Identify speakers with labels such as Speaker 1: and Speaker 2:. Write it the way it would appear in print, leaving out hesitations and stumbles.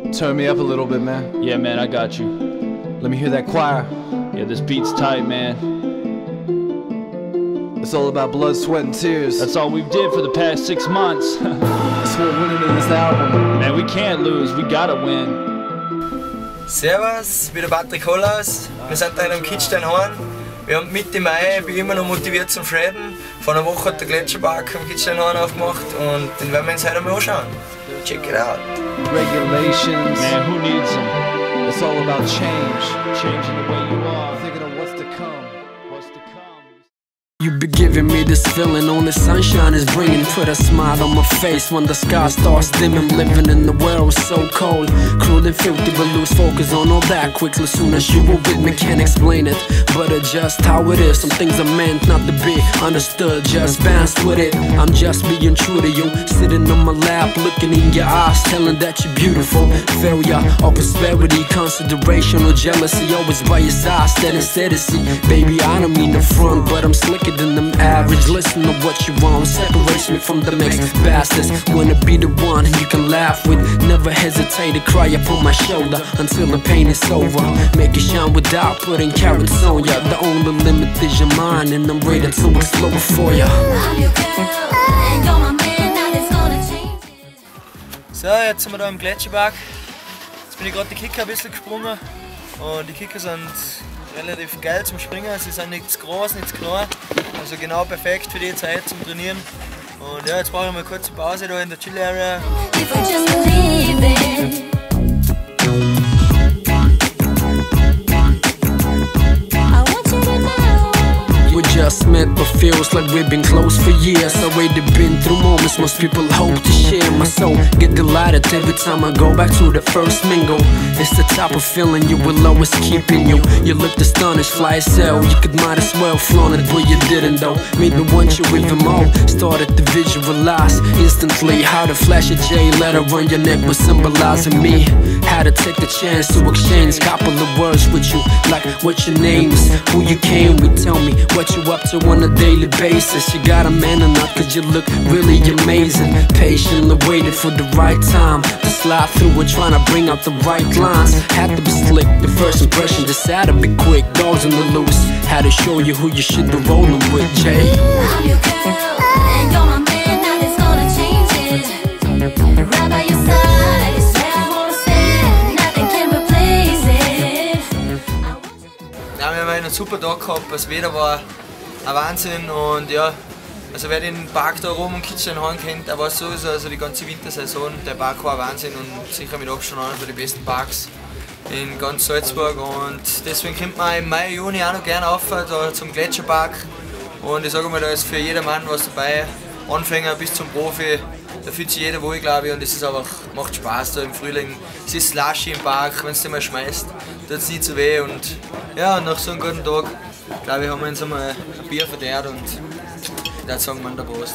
Speaker 1: Turn me up a little bit, man.
Speaker 2: Yeah, man, I got you.
Speaker 1: Let me hear that choir.
Speaker 2: Yeah, this beat's tight, man.
Speaker 1: It's all about blood, sweat, and tears.
Speaker 2: That's all we did for the past 6 months.
Speaker 1: That's what winning in this album.
Speaker 2: Man, we can't lose. We gotta win.
Speaker 3: Servus, wieder Patrick Hollaus. Wir sind da am Kitzsteinhorn. Wir haben Mitte Mai, ich bin immer noch motiviert zum Schreiben. Vor einer Woche hat der Gletscherpark am Kitzsteinhorn aufgemacht und den werden wir uns heute einmal anschauen. Check it out.
Speaker 1: Regulations.
Speaker 2: Man, who needs them?
Speaker 1: It's all about change.
Speaker 2: Changing the way you are.
Speaker 1: Thinking of what's to come.
Speaker 2: What's to come?
Speaker 4: You be giving me this feeling, only sunshine is bringing. Put a smile on my face when the sky starts dimming. Living in the world so cold, cruel and filthy, but lose focus on all that quickly. Soon as you were with me, can't explain it, but it's just how it is. Some things are meant not to be understood, just bounce with it. I'm just being true to you, sitting on my lap, looking in your eyes, telling that you're beautiful. Failure or prosperity, consideration or jealousy, always by your side, steady see. Baby, I don't mean the front, but I'm slicker than them average. Listen to what you want, separates me from the mixed bastards. Wanna be the one you can laugh with, never hesitate to cry upon my shoulder until the pain is over. Make it shine without putting carrots on ya. The only limit is your mind, and I'm ready to explode for ya.
Speaker 3: So, jetzt sind wir da im Gletscherpark. Jetzt bin ich gerade die Kicker ein bisschen gesprungen. Und die Kicker sind relativ geil zum Springen. Sie sind nicht zu groß, nicht zu klein. Also genau perfekt für die Zeit zum Trainieren. Und ja, jetzt brauche ich mal eine kurze Pause da in der Chill Area.
Speaker 4: Just met, but feels like we've been close for years. Already been through moments most people hope to share. My soul get delighted every time I go back to the first mingle. It's the type of feeling you will always keep in you. You looked astonished, fly as hell. You could might as well flaunt it, but you didn't though. Made me want you even more. Started to visualize instantly how the flash of J letter on your neck was symbolizing me. Had to take the chance to exchange a couple of words with you, like what your name is, who you came with, tell me what you up to on a daily basis. You got a man or not, cause you look really amazing. Patiently waited for the right time to slide through it, trying to bring out the right lines. Had to be slick, the first impression just had to be quick. Dogs on the loose, had to show you who you should be rolling with, Jay.
Speaker 5: I'm your girl, and you're my man, nothing's gonna change it. Right by your side, it's where I wanna stand, nothing can replace it.
Speaker 3: Ja, wir haben einen super Tag gehabt, das Wetter war ein Wahnsinn und ja, also wer den Park da oben um Kitzsteinhorn kennt, der weiß sowieso, also die ganze Wintersaison, der Park war ein Wahnsinn und sicher mit Abstand einer der besten Parks in ganz Salzburg und deswegen kommt man im Mai, Juni auch noch gerne rauf da zum Gletscherpark und ich sage mal, da ist für jedermann was dabei, Anfänger bis zum Profi, da fühlt sich jeder wohl, glaube ich, und es ist einfach, macht Spaß da im Frühling. Es ist slushy im Park, wenn es dir mal schmeißt, tut es nicht so weh und ja, nach so einem guten Tag, glaube ich, haben wir uns einmal ein Bier verdient und ich würde sagen, man, der Prost.